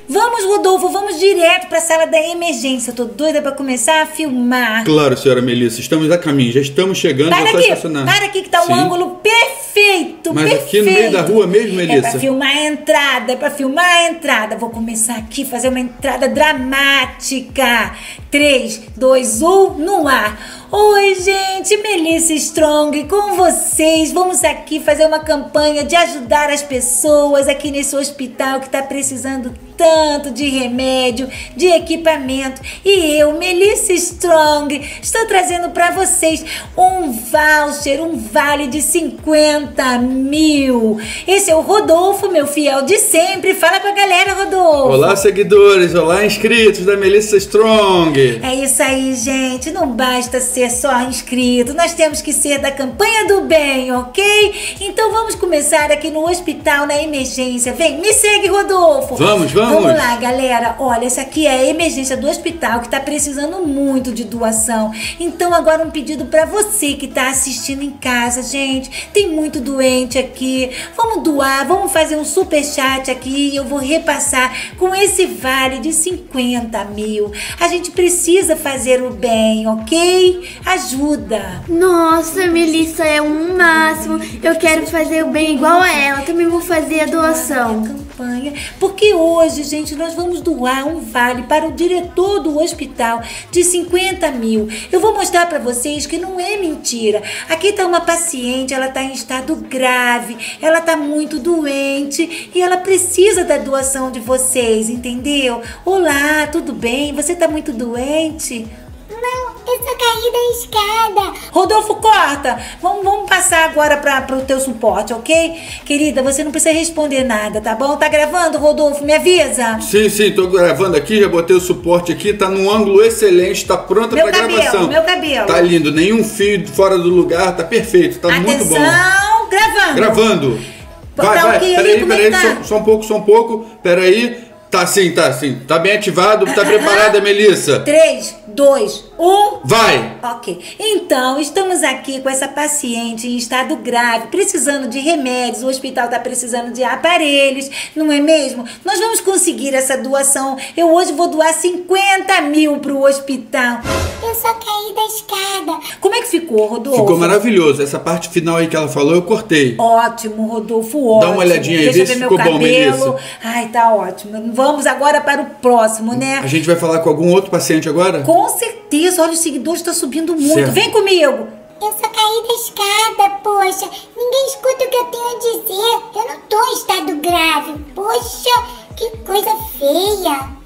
Vamos, Rodolfo, vamos direto para a sala da emergência. Eu tô doida para começar a filmar. Claro, senhora Melissa, estamos a caminho, já estamos chegando. Para aqui que tá o ângulo perfeito. Mas perfeito. Aqui no meio da rua mesmo, Melissa? É para filmar a entrada, Vou começar aqui, fazer uma entrada dramática. 3, 2, 1, no ar. Oi, gente, Melissa Strong com vocês. Vamos aqui fazer uma campanha de ajudar as pessoas aqui nesse hospital que está precisando tanto de remédio, de equipamento. E eu, Melissa Strong, estou trazendo para vocês um voucher, um vale de 50 mil. Esse é o Rodolfo, meu fiel de sempre. Fala pra galera, Rodolfo. Olá, seguidores, olá, inscritos da Melissa Strong. É isso aí, gente. Não basta ser só inscrito, nós temos que ser da campanha do bem, ok? Então vamos começar aqui no hospital, na emergência. Vem, me segue, Rodolfo. Vamos. Vamos lá, galera. Olha, essa aqui é a emergência do hospital que tá precisando muito de doação. Então agora um pedido pra você que tá assistindo em casa, gente. Tem muito doente aqui. Vamos doar, vamos fazer um superchat aqui e eu vou repassar com esse vale de 50 mil. A gente precisa fazer o bem, ok? Ajuda. Nossa, Melissa é um máximo. Eu quero fazer o bem igual a ela. Também vou fazer a doação. Campanha, porque hoje, gente, nós vamos doar um vale para o diretor do hospital de 50 mil. Eu vou mostrar para vocês que não é mentira. Aqui tá uma paciente, ela tá em estado grave, ela tá muito doente e ela precisa da doação de vocês, entendeu? Olá, tudo bem? Você tá muito doente? Não, eu só caí da escada. Rodolfo, corta! Vamos passar agora pro teu suporte, ok? Querida, você não precisa responder nada, tá bom? Tá gravando, Rodolfo? Me avisa. Sim, tô gravando aqui, já botei o suporte aqui, tá num ângulo excelente, tá pronta pra gravação. Meu cabelo. Tá lindo, nenhum fio fora do lugar, tá perfeito, tá muito bom. Atenção, gravando. Vai, peraí, só um pouco, peraí. Tá sim, tá bem ativado, tá preparada, Melissa? 3, 2, 1... Vai! Ok, então estamos aqui com essa paciente em estado grave, precisando de remédios, o hospital tá precisando de aparelhos, não é mesmo? Nós vamos conseguir essa doação, eu hoje vou doar 50 mil pro hospital. Eu só caí da escada. Como é que ficou, Rodolfo? Ficou maravilhoso, essa parte final aí que ela falou eu cortei. Ótimo, Rodolfo, ótimo. Dá uma olhadinha aí, deixa vê eu ver se meu ficou cabelo. bom, Melissa. Ai, tá ótimo. Vamos agora para o próximo, né? A gente vai falar com algum outro paciente agora? Com certeza, olha, os seguidores estão subindo muito. Certo. Vem comigo. Eu só caí da escada, poxa. Ninguém escuta o que eu tenho a dizer. Eu não tô em estado grave. Poxa, que coisa feia.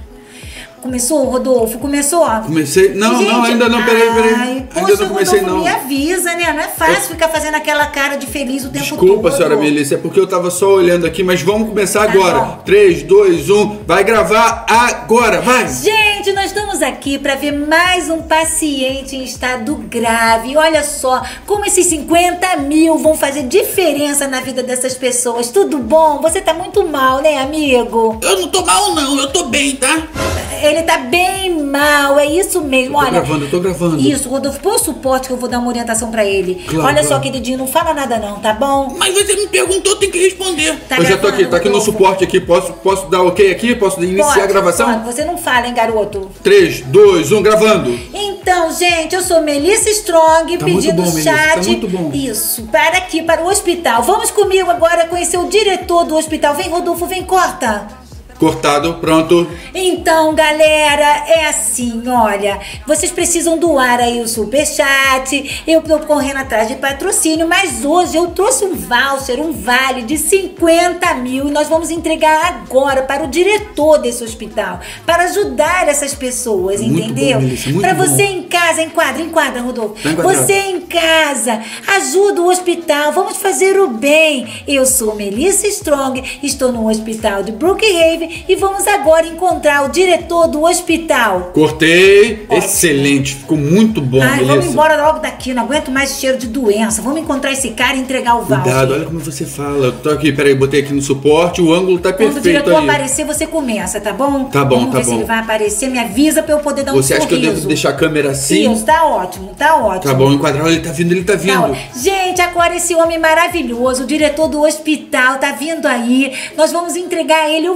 Começou, Rodolfo? Começou? Comecei? Não, Gente, ainda não, peraí. Ai, Ainda poxa, não comecei, Rodolfo, não. me avisa, né? Não é fácil ficar fazendo aquela cara de feliz o tempo todo. Desculpa, senhora Melissa, é porque eu tava só olhando aqui, mas vamos começar agora. Bom. 3, 2, 1, vai gravar agora, vai! Gente, nós estamos aqui para ver mais um paciente em estado grave. Olha só como esses 50 mil vão fazer diferença na vida dessas pessoas. Tudo bom? Você tá muito mal, né, amigo? Eu não tô mal não, eu tô bem, tá? Ele tá bem mal, é isso mesmo. Olha, Eu tô gravando. Isso, Rodolfo, põe o suporte que eu vou dar uma orientação pra ele. Claro, Olha só, claro. queridinho, não fala nada não, tá bom? Mas você me perguntou, tem que responder. Tá Eu já tô aqui, gravando, tá aqui no Rodolfo? suporte aqui, posso dar ok aqui? Posso iniciar a gravação? Pode. Você não fala, hein, garoto? 3, 2, 1, gravando! Então, gente, eu sou Melissa Strong, Tá muito pedindo bom, Melissa, chat. tá muito bom. Isso, para aqui, para o hospital. Vamos comigo agora conhecer o diretor do hospital. Vem, Rodolfo, vem, corta. Cortado, pronto. Então, galera, é assim, olha, vocês precisam doar aí o superchat, eu tô correndo atrás de patrocínio, mas hoje eu trouxe um voucher, um vale de 50 mil e nós vamos entregar agora para o diretor desse hospital, para ajudar essas pessoas, Muito entendeu? bom, Melissa, muito Para bom. você em casa, enquadra, Rodolfo. Tá enquadrado. Você em casa, ajuda o hospital, vamos fazer o bem. Eu sou Melissa Strong, estou no hospital de Brookhaven e vamos agora encontrar o diretor do hospital. Cortei. Excelente, ficou muito bom, Ai, Melissa. vamos embora logo daqui, não aguento mais cheiro de doença. Vamos encontrar esse cara e entregar o voucher. Cuidado, olha como você fala. Eu tô aqui, peraí, botei aqui no suporte, o ângulo tá Quando o perfeito diretor aí. aparecer, você começa, tá bom? Tá bom, Vamos tá ver se bom. ele vai aparecer, me avisa pra eu poder dar um Você sorriso. acha que eu devo deixar a câmera assim? Isso, tá ótimo, tá ótimo. Tá bom, enquadrar, ele tá vindo, ele tá vindo. Não, gente, agora esse homem maravilhoso, o diretor do hospital, tá vindo aí. Nós vamos entregar a ele o vale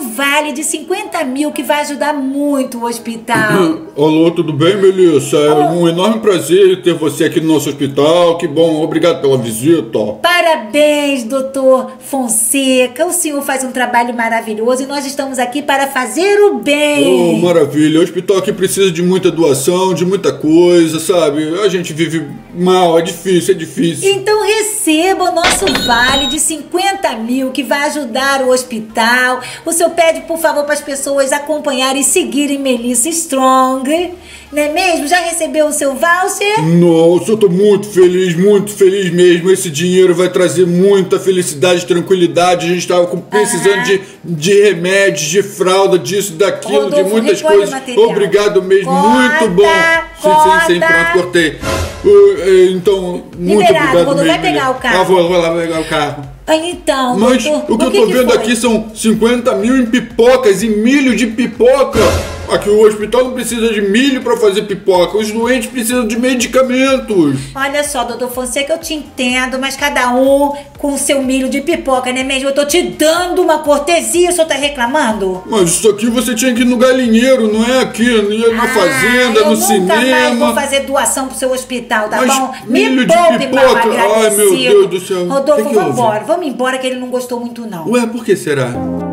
vale de 50 mil que vai ajudar muito o hospital. Alô, tudo bem, Melissa? É um enorme prazer ter você aqui no nosso hospital. Que bom, obrigado pela visita. Parabéns, doutor Fonseca. O senhor faz um trabalho maravilhoso e nós estamos aqui para fazer o bem. Oh, maravilha. O hospital aqui precisa de muita doação, de muita coisa, sabe? A gente vive mal, é difícil. Então receba o nosso vale de 50 mil que vai ajudar o hospital. O senhor pede, por favor, para as pessoas acompanharem e seguirem Melissa Strong. Não é mesmo? Já recebeu o seu voucher? Nossa, eu tô muito feliz mesmo. Esse dinheiro vai trazer muita felicidade, tranquilidade. A gente tava precisando de remédios, de fralda, disso, daquilo, Rodolfo, de muitas coisas. Obrigado mesmo, muito bom. Sim, pronto, cortei. Então, muito liberado, obrigado Rodolfo, mesmo. vai pegar o carro. Vou lá pegar o carro. Então, mas doutor, o que eu tô vendo aqui são 50 mil em pipocas e milho de pipoca. Aqui o hospital não precisa de milho para fazer pipoca. Os doentes precisam de medicamentos. Olha só, doutor Fonseca, eu te entendo, mas cada um com o seu milho de pipoca, não é mesmo? Eu tô te dando uma cortesia, o senhor tá reclamando? Mas isso aqui você tinha que ir no galinheiro, não é aqui, na fazenda, no cinema. Eu nunca mais vou fazer doação pro seu hospital, tá mas bom? milho Me de poupe, pipoca. mal agradecido. Ai, meu Deus do céu. Rodolfo, vamos embora, que ele não gostou muito, não. Ué, por que será?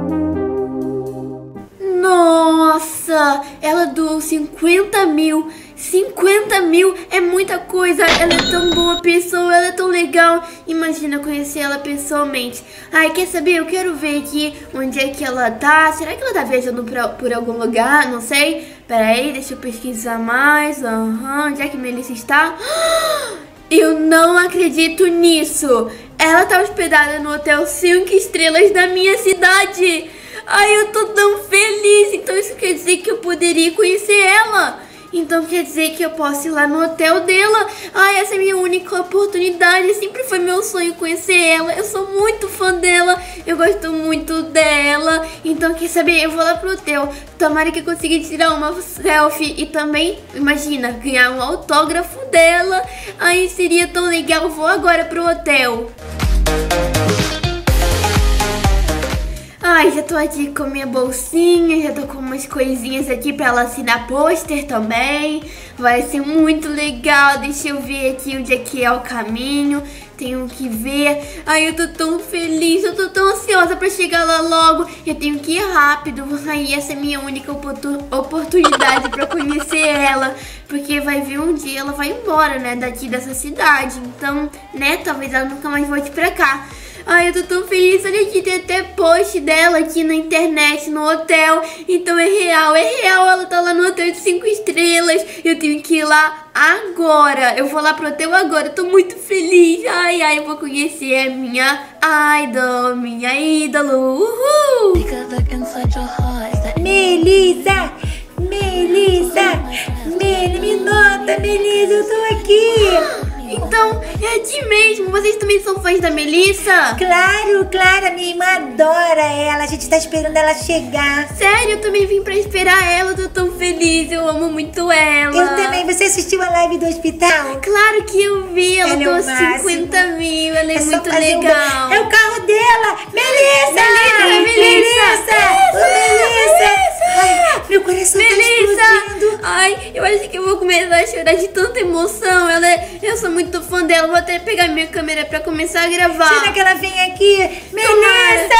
Nossa, ela doou 50 mil. 50 mil é muita coisa. Ela é tão boa pessoa, ela é tão legal. Imagina conhecer ela pessoalmente. Ai, quer saber? Eu quero ver aqui onde é que ela tá. Será que ela tá viajando por algum lugar? Não sei. Pera aí, deixa eu pesquisar mais. Onde é que Melissa está? Eu não acredito nisso. Ela tá hospedada no hotel 5 estrelas da minha cidade. Ai, eu tô tão feliz. Então isso quer dizer que eu poderia conhecer ela. Então quer dizer que eu posso ir lá no hotel dela. Ai, essa é a minha única oportunidade. Sempre foi meu sonho conhecer ela. Eu sou muito fã dela. Eu gosto muito dela. Então quer saber? Eu vou lá pro hotel. Tomara que eu consiga tirar uma selfie. E também, imagina, ganhar um autógrafo dela. Ai, seria tão legal. Vou agora pro hotel. Ai, já tô aqui com minha bolsinha, já tô com umas coisinhas aqui pra ela assinar pôster também. Vai ser muito legal. Deixa eu ver aqui onde é que é o caminho. Tenho que ver. Ai, eu tô tão feliz, eu tô tão ansiosa pra chegar lá logo. Eu tenho que ir rápido. Ai, essa é minha única oportunidade pra conhecer ela. Porque vai vir um dia ela vai embora, né, daqui dessa cidade. Então, né, talvez ela nunca mais volte pra cá. Ai, eu tô tão feliz. Olha aqui, tem até post dela aqui na internet, no hotel. Então é real. Ela tá lá no hotel de 5 estrelas. Eu tenho que ir lá agora. Eu vou lá pro hotel agora. Eu tô muito feliz. Ai, eu vou conhecer a minha idol, minha ídolo. Uhul! Melissa, me nota, Melissa, eu tô aqui. Então, é aqui mesmo. Vocês também são fãs da Melissa? Claro, a minha irmã adora ela. A gente tá esperando ela chegar. Sério, eu também vim pra esperar ela. Eu tô tão feliz, eu amo muito ela. Eu também. Você assistiu a live do hospital? Claro que eu vi. Ela doou 50 mil. Ela é muito legal. É o carro dela. Melissa! Ai, meu coração tá explodindo. Ai, eu acho que eu vou começar a chorar de tanta emoção. Eu sou muito fã dela. Vou até pegar minha câmera pra começar a gravar. Será que ela vem aqui? Melissa!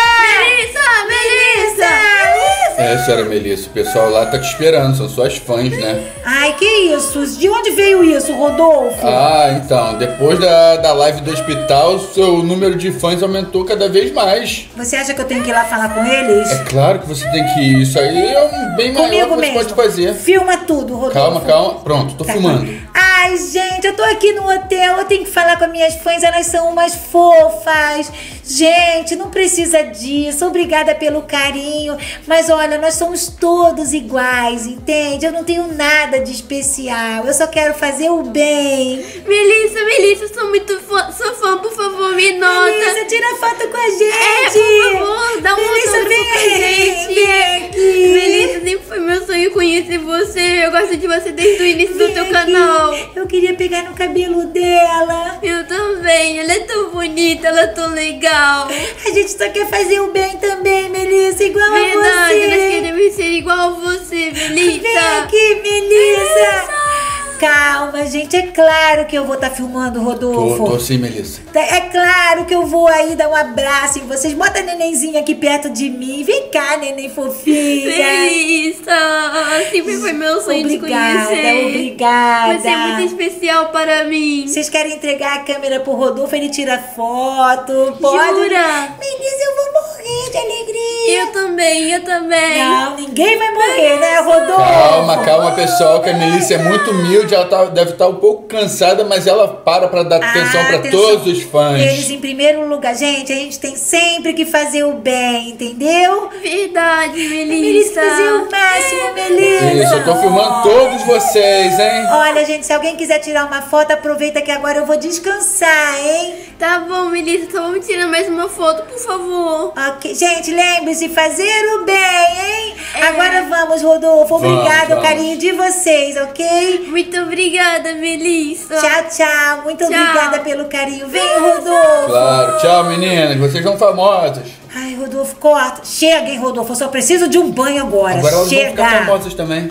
É, senhora Melissa, o pessoal lá tá te esperando, são suas fãs, né? Ai, que isso? De onde veio isso, Rodolfo? Ah, então, depois da live do hospital, seu número de fãs aumentou cada vez mais. Você acha que eu tenho que ir lá falar com eles? É claro que você tem que ir, isso aí é um bem maior que você pode fazer. Filma tudo, Rodolfo. Calma, pronto, tô filmando. Ai, gente, eu tô aqui no hotel, eu tenho que falar com as minhas fãs, elas são umas fofas. Gente, não precisa disso, obrigada pelo carinho, mas olha, nós somos todos iguais, entende? Eu não tenho nada de especial, eu só quero fazer o bem. Melissa, eu sou muito fã, por favor, me nota. Melissa, tira foto com a gente. Por favor, dá um autógrafo pra gente. Vem aqui. Melissa, sempre foi meu sonho conhecer conheci você. Eu gosto de você desde o início do teu canal. Eu queria pegar no cabelo dela. Eu também. Ela é tão bonita, ela é tão legal. A gente só quer fazer o bem também, Melissa, igual a Verdade, você. nós queremos ser igual a você, Melissa. Vem aqui, Melissa. Calma, gente. É claro que eu vou estar filmando, Rodolfo. Tô sim, Melissa. É claro que eu vou aí dar um abraço em vocês. Bota a nenenzinha aqui perto de mim. Vem cá, neném fofinha. Melissa, sempre foi meu sonho de Obrigada, conhecer. obrigada. Você é muito especial para mim. Vocês querem entregar a câmera pro Rodolfo? Ele tira foto. Pode? Jura? Melissa, eu vou morrer de alegria. Eu também. Não, ninguém vai morrer, né, Rodolfo? Calma, pessoal, que a Melissa é muito humilde, ela deve estar um pouco cansada, mas ela para dar atenção para todos os fãs. Eles em primeiro lugar. Gente, a gente tem sempre que fazer o bem, entendeu? Verdade, Melissa. Melissa, fazer o máximo, Melissa. Isso, eu tô filmando todos vocês, hein? Olha, gente, se alguém quiser tirar uma foto, aproveita que agora eu vou descansar, hein? Tá bom, Melissa, só vamos tirar mais uma foto, por favor. Ok, gente, lembre-se, fazer o bem, hein? Agora vamos, Rodolfo. Obrigada, o vamos. carinho de vocês, ok? Muito obrigada, Melissa. Tchau, tchau. Muito Tchau. obrigada pelo carinho. Vem, Rodolfo. Claro, tchau, meninas, vocês são famosas. Ai, Rodolfo, corta. Chega, hein, Rodolfo. Eu só preciso de um banho agora. Agora elas vão ficar Chega. famosas também.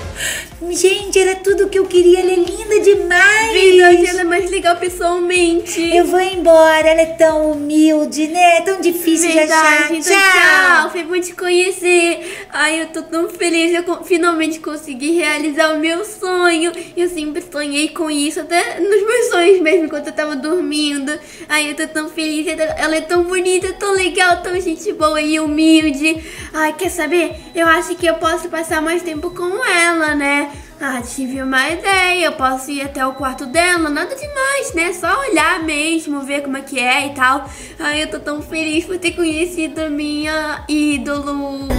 Gente, era tudo que eu queria. Ela é linda demais. Verdade, ela é mais legal pessoalmente. Eu vou embora. Ela é tão humilde, né? Tão difícil de achar. Verdade, então tchau. Foi bom te conhecer. Ai, eu tô tão feliz. Eu finalmente consegui realizar o meu sonho. Eu sempre sonhei com isso, até nos meus sonhos mesmo, enquanto eu tava dormindo. Ai, eu tô tão feliz. Ela é tão bonita, tão legal, tão gente boa e humilde. Ai, quer saber? Eu acho que eu posso passar mais tempo com ela, né? Ah, tive uma ideia, eu posso ir até o quarto dela, nada demais, né? Só olhar mesmo, ver como é que é e tal. Ai, eu tô tão feliz por ter conhecido a minha ídolo.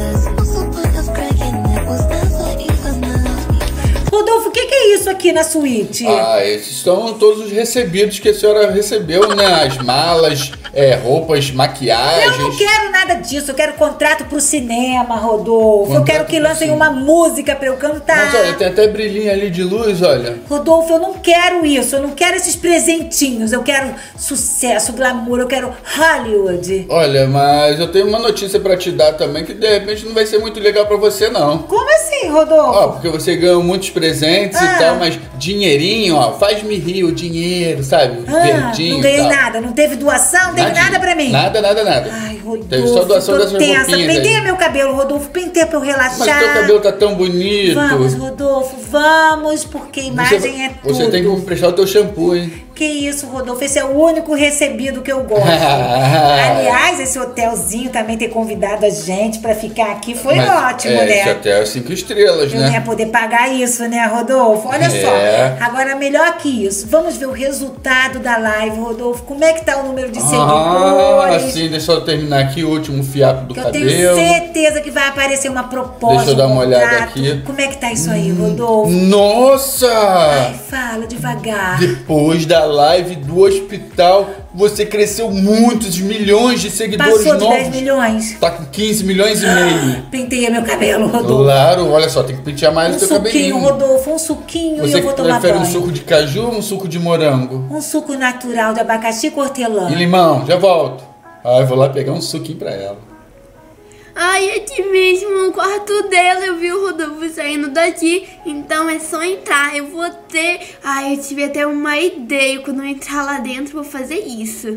Rodolfo, o que é isso aqui na suíte? Esses são todos os recebidos que a senhora recebeu, né? As malas, roupas, maquiagens. Eu não quero nada disso, eu quero contrato pro cinema, Rodolfo. Eu quero que lancem uma música pra eu cantar. Mas olha, tem até brilhinho ali de luz, olha. Rodolfo, eu não quero isso, eu não quero esses presentinhos. Eu quero sucesso, glamour, eu quero Hollywood. Olha, mas eu tenho uma notícia pra te dar também que de repente não vai ser muito legal pra você, não. Como assim, Rodolfo? Porque você ganhou muitos presentes e tal, mas dinheirinho, faz-me rir o dinheiro, sabe? Verdinho não ganhei e tal. nada, não teve doação, não teve nada pra mim. Nada. Ai, Rodolfo, Teve só doação tô dessas tensa. roupinhas Penteia aí. meu cabelo, Rodolfo, penteia pra eu relaxar. Mas teu cabelo tá tão bonito. Vamos, Rodolfo, vamos, porque imagem é tudo. Você tem que me prestar o teu shampoo, hein? Que isso, Rodolfo, esse é o único recebido que eu gosto. Aliás, esse hotelzinho também ter convidado a gente pra ficar aqui foi ótimo, né? Esse hotel é 5 estrelas, Eu não ia né? poder pagar isso, né, Rodolfo? Olha só, agora melhor que isso. Vamos ver o resultado da live, Rodolfo. Como é que tá o número de seguidores? Sim, deixa eu terminar aqui o último fiapo do Que eu cabelo. tenho certeza que vai aparecer uma proposta. Deixa eu dar uma olhada contrato. aqui. Como é que tá isso aí, Rodolfo? Nossa! Ai, fala devagar. Depois da live do hospital, você cresceu muitos milhões de seguidores Passou de novos. 10 milhões. Tá com 15 milhões e meio. Penteia meu cabelo, Rodolfo. Claro, olha só, tem que pentear mais Um o teu suquinho, cabelinho. Rodolfo, um suquinho Você e eu vou tomar prefere banho. um suco de caju ou um suco de morango? Um suco natural de abacaxi com hortelã. E limão, já volto. Eu vou lá pegar um suquinho pra ela. Ai, é aqui mesmo, no quarto dela, eu vi o Rodolfo saindo daqui, então é só entrar, eu vou ter... Ai, eu tive até uma ideia, quando eu entrar lá dentro, eu vou fazer isso.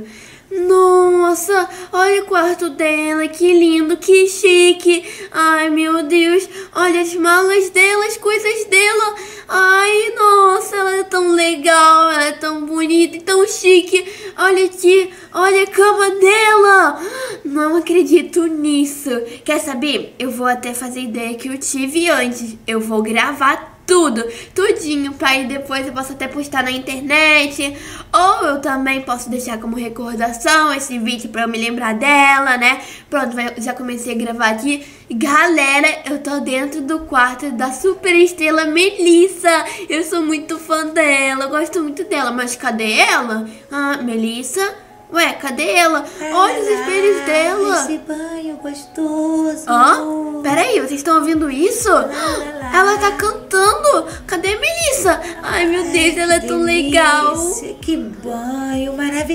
Nossa, olha o quarto dela, que lindo, que chique. Ai, meu Deus, olha as malas dela, as coisas dela. Ai, nossa, ela é tão legal, ela é tão bonita e tão chique. Olha aqui, olha a cama dela. Não acredito nisso. Quer saber? Eu vou até fazer a ideia que eu tive antes. Eu vou gravar tudinho, pra aí depois eu posso até postar na internet, ou eu também posso deixar como recordação esse vídeo pra eu me lembrar dela, né? Pronto, já comecei a gravar aqui. Galera, eu tô dentro do quarto da super estrela Melissa. Eu sou muito fã dela, eu gosto muito dela, mas cadê ela? Melissa? Ué, cadê ela? Olha os espelhos dela. Esse banho gostoso. Hã? Peraí, vocês estão ouvindo isso? Ela tá cantando. Cadê a Melissa? Ai, meu Deus, ela é tão legal. Que banho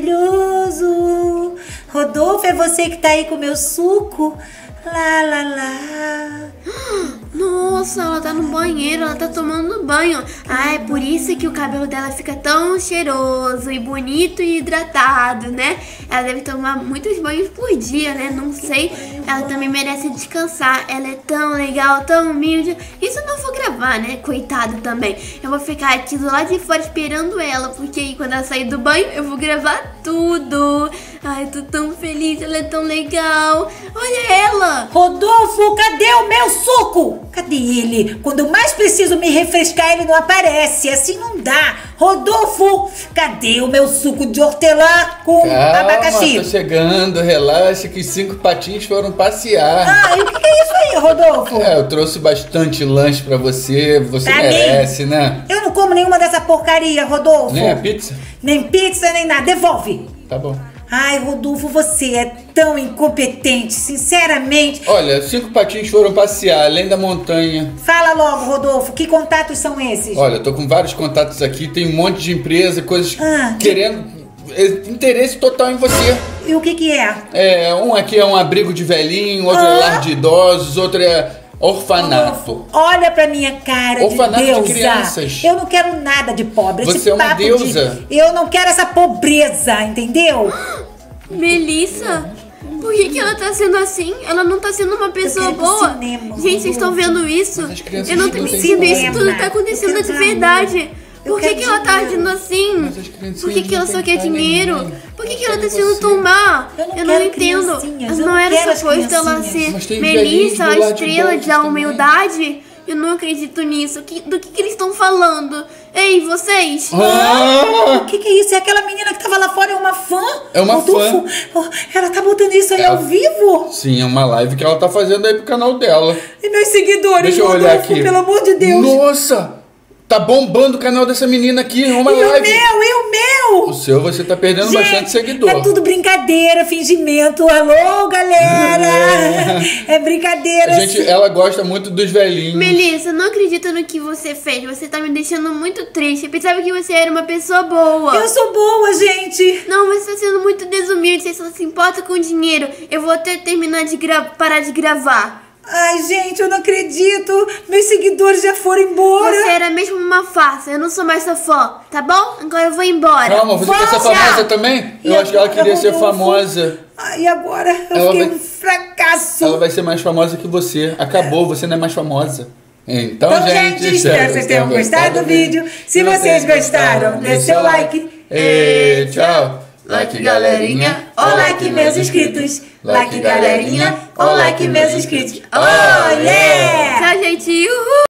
maravilhoso. Rodolfo, é você que tá aí com o meu suco? Lá, lá, lá. Nossa, ela tá no banheiro, ela tá tomando banho. Ah, é por isso que o cabelo dela fica tão cheiroso e bonito e hidratado, né? Ela deve tomar muitos banhos por dia, né? Não sei. Ela também merece descansar. Ela é tão legal, tão humilde. E se eu não for gravar, né? Coitado também. Eu vou ficar aqui do lado de fora esperando ela, porque aí quando ela sair do banho, eu vou gravar tudo. Ai, eu tô tão feliz, ela é tão legal. Olha ela! Rodolfo, cadê o meu suco? Cadê ele? Quando eu mais preciso me refrescar, ele não aparece. Assim não dá. Rodolfo, cadê o meu suco de hortelã com abacaxi? Tô chegando, relaxa que os 5 patinhos foram passear. Ah, e o que é isso aí, Rodolfo? Eu trouxe bastante lanche pra você Pra merece, mim? né? Eu não como nenhuma dessa porcaria, Rodolfo. Nem a pizza? Nem pizza, nem nada. Devolve. Tá bom. Ai, Rodolfo, você é tão incompetente, sinceramente. Olha, 5 patinhos foram passear, além da montanha. Fala logo, Rodolfo, que contatos são esses? Olha, eu tô com vários contatos aqui, tem um monte de empresa, coisas querendo interesse total em você. E o que é? Um aqui é um abrigo de velhinho, outro é lar de idosos, outro é orfanato. Rodolfo, olha pra minha cara Orfanato de deusa. de crianças. Eu não quero nada de pobre. Você Esse é uma papo deusa. Eu não quero essa pobreza, entendeu? Melissa, por que ela tá sendo assim? Ela não tá sendo uma pessoa quero ir pro boa. cinema, Gente, vocês estão vendo isso? Mas as crianças Eu não tô não têm entendendo isso, cinema. tudo tá Eu acontecendo quero de ir pra verdade. Eu Por que quero ela tá dinheiro. agindo assim? Mas as criancinhas Por que ela não só têm quer pai nem dinheiro? mãe. Por que Só ela tá querem sendo você. tão má? Eu não Eu não quero entendo. criancinhas, eu Não não era quero as suposto ela criancinhas. Mas ser tem velhinhos Melissa, do a lar de estrela idosos da também. humildade? Eu não acredito nisso. Do que eles estão falando? Ei, vocês! O que é isso? É aquela menina que tava lá fora, é uma fã? É uma Rodolfo, ela tá botando isso aí ao vivo? Sim, é uma live que ela tá fazendo aí pro canal dela. E meus seguidores, Deixa eu olhar Rodolfo, aqui. pelo amor de Deus. Nossa! Tá bombando o canal dessa menina aqui, uma E o live. meu, e o meu? O seu você tá perdendo bastante seguidor. É tudo brincadeira, fingimento. Alô, galera! É brincadeira. Gente, ela gosta muito dos velhinhos. Melissa, eu não acredito no que você fez. Você tá me deixando muito triste. Eu pensava que você era uma pessoa boa. Eu sou boa, gente. Não, você tá sendo muito desumilde. Você só se importa com dinheiro. Eu vou até terminar de parar de gravar. Ai, gente, eu não acredito. Meus seguidores já foram embora. Você era mesmo uma farsa. Eu não sou mais sua fã, tá bom? Agora eu vou embora. Calma, você quer ser Volta! famosa também? E Eu acho que ela agora, queria ser Rodolfo? famosa. Ai, e agora? Eu Ela fiquei vai- um fracasso. Ela vai ser mais famosa que você. Acabou, você não é mais famosa. Então, gente, espero que vocês tenham gostado do vídeo. Se vocês gostaram, dê seu like. E tchau. Like, galerinha. Ou like meus inscritos. Like, galerinha. Ou like meus inscritos. Oh, yeah!